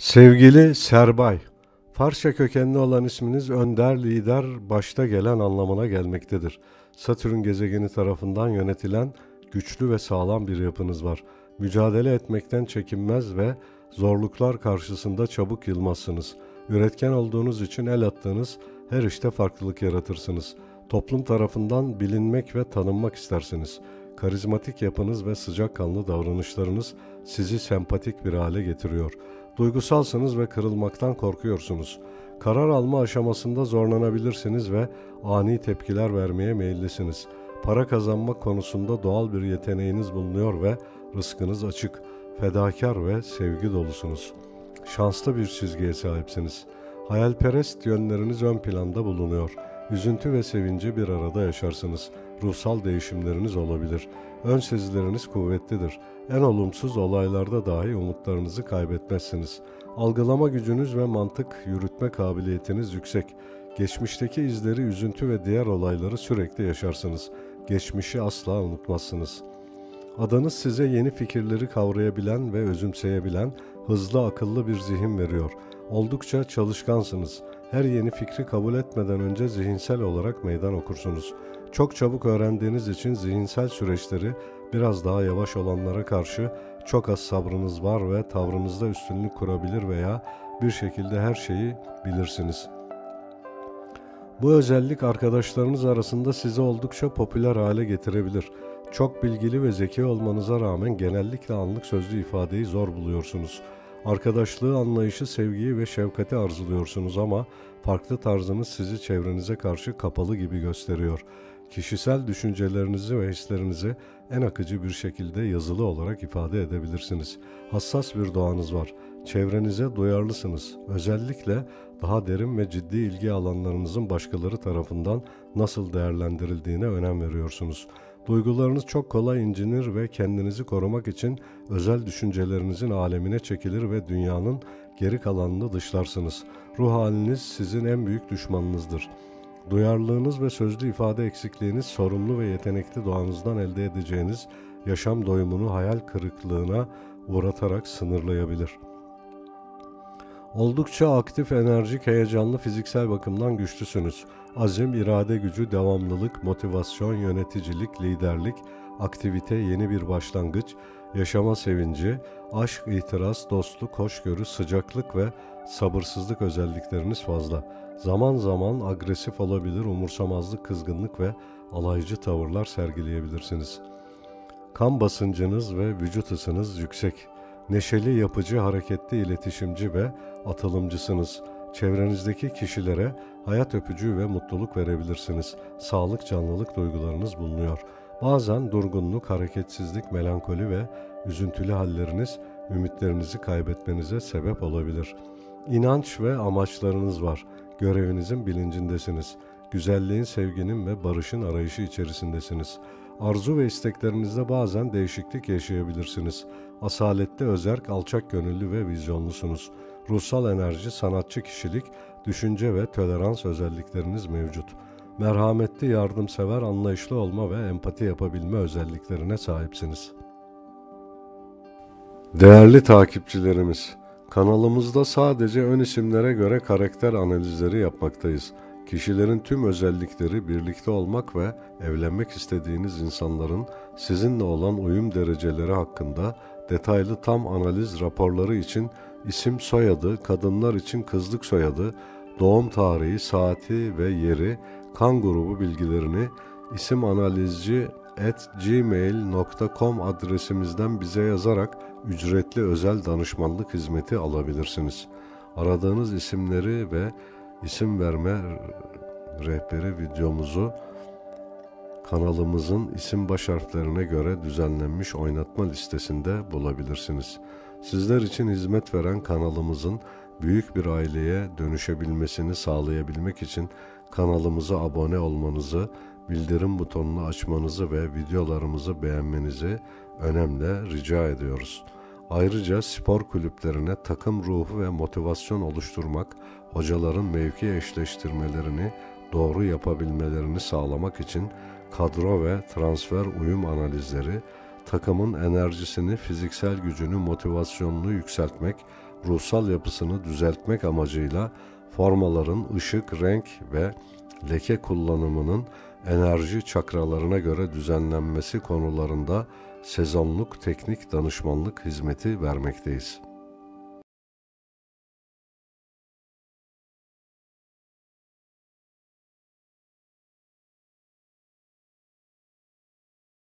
Sevgili Serbay, Farsça kökenli olan isminiz önder, lider, başta gelen anlamına gelmektedir. Satürn gezegeni tarafından yönetilen güçlü ve sağlam bir yapınız var. Mücadele etmekten çekinmez ve zorluklar karşısında çabuk yılmazsınız. Üretken olduğunuz için el attığınız her işte farklılık yaratırsınız. Toplum tarafından bilinmek ve tanınmak istersiniz. Karizmatik yapınız ve sıcakkanlı davranışlarınız sizi sempatik bir hale getiriyor. Duygusalsınız ve kırılmaktan korkuyorsunuz. Karar alma aşamasında zorlanabilirsiniz ve ani tepkiler vermeye meyillisiniz. Para kazanmak konusunda doğal bir yeteneğiniz bulunuyor ve rızkınız açık. Fedakar ve sevgi dolusunuz. Şanslı bir çizgiye sahipsiniz. Hayalperest yönleriniz ön planda bulunuyor. Üzüntü ve sevinci bir arada yaşarsınız. Ruhsal değişimleriniz olabilir. Ön sezileriniz kuvvetlidir. En olumsuz olaylarda dahi umutlarınızı kaybetmezsiniz. Algılama gücünüz ve mantık yürütme kabiliyetiniz yüksek. Geçmişteki izleri, üzüntü ve diğer olayları sürekli yaşarsınız. Geçmişi asla unutmazsınız. Adanız size yeni fikirleri kavrayabilen ve özümseyebilen hızlı akıllı bir zihin veriyor. Oldukça çalışkansınız. Her yeni fikri kabul etmeden önce zihinsel olarak meydan okursunuz. Çok çabuk öğrendiğiniz için zihinsel süreçleri biraz daha yavaş olanlara karşı çok az sabrınız var ve tavrınızda üstünlük kurabilir veya bir şekilde her şeyi bilirsiniz. Bu özellik arkadaşlarınız arasında sizi oldukça popüler hale getirebilir. Çok bilgili ve zeki olmanıza rağmen genellikle anlık sözlü ifadeyi zor buluyorsunuz. Arkadaşlığı, anlayışı, sevgiyi ve şefkati arzuluyorsunuz ama farklı tarzınız sizi çevrenize karşı kapalı gibi gösteriyor. Kişisel düşüncelerinizi ve hislerinizi en akıcı bir şekilde yazılı olarak ifade edebilirsiniz. Hassas bir doğanız var. Çevrenize duyarlısınız. Özellikle daha derin ve ciddi ilgi alanlarınızın başkaları tarafından nasıl değerlendirildiğine önem veriyorsunuz. Duygularınız çok kolay incinir ve kendinizi korumak için özel düşüncelerinizin alemine çekilir ve dünyanın geri kalanını dışlarsınız. Ruh haliniz sizin en büyük düşmanınızdır. Duyarlılığınız ve sözlü ifade eksikliğiniz sorumlu ve yetenekli doğanızdan elde edeceğiniz yaşam doyumunu hayal kırıklığına uğratarak sınırlayabilir. Oldukça aktif, enerjik, heyecanlı, fiziksel bakımdan güçlüsünüz. Azim, irade gücü, devamlılık, motivasyon, yöneticilik, liderlik, aktivite, yeni bir başlangıç, yaşama sevinci, aşk, itiraz, dostluk, hoşgörü, sıcaklık ve sabırsızlık özellikleriniz fazla. Zaman zaman agresif olabilir, umursamazlık, kızgınlık ve alaycı tavırlar sergileyebilirsiniz. Kan basıncınız ve vücut ısınız yüksek. Neşeli, yapıcı, hareketli, iletişimci ve atılımcısınız. Çevrenizdeki kişilere hayat öpücüğü ve mutluluk verebilirsiniz. Sağlık, canlılık duygularınız bulunuyor. Bazen durgunluk, hareketsizlik, melankoli ve üzüntülü halleriniz ümitlerinizi kaybetmenize sebep olabilir. İnanç ve amaçlarınız var. Görevinizin bilincindesiniz. Güzelliğin, sevginin ve barışın arayışı içerisindesiniz. Arzu ve isteklerinizde bazen değişiklik yaşayabilirsiniz. Asaletli, özerk, alçak gönüllü ve vizyonlusunuz. Ruhsal enerji, sanatçı kişilik, düşünce ve tolerans özellikleriniz mevcut. Merhametli, yardımsever, anlayışlı olma ve empati yapabilme özelliklerine sahipsiniz. Değerli takipçilerimiz, kanalımızda sadece ön isimlere göre karakter analizleri yapmaktayız. Kişilerin tüm özellikleri, birlikte olmak ve evlenmek istediğiniz insanların sizinle olan uyum dereceleri hakkında detaylı tam analiz raporları için isim soyadı, kadınlar için kızlık soyadı, doğum tarihi, saati ve yeri, kan grubu bilgilerini isimanalizci@gmail.com adresimizden bize yazarak ücretli özel danışmanlık hizmeti alabilirsiniz. Aradığınız isimleri ve isim verme rehberi videomuzu kanalımızın isim baş harflerine göre düzenlenmiş oynatma listesinde bulabilirsiniz. Sizler için hizmet veren kanalımızın büyük bir aileye dönüşebilmesini sağlayabilmek için kanalımıza abone olmanızı, bildirim butonunu açmanızı ve videolarımızı beğenmenizi önemli rica ediyoruz. Ayrıca spor kulüplerine takım ruhu ve motivasyon oluşturmak, hocaların mevki eşleştirmelerini doğru yapabilmelerini sağlamak için kadro ve transfer uyum analizleri, takımın enerjisini, fiziksel gücünü, motivasyonunu yükseltmek, ruhsal yapısını düzeltmek amacıyla formaların ışık, renk ve leke kullanımının enerji çakralarına göre düzenlenmesi konularında sezonluk teknik danışmanlık hizmeti vermekteyiz.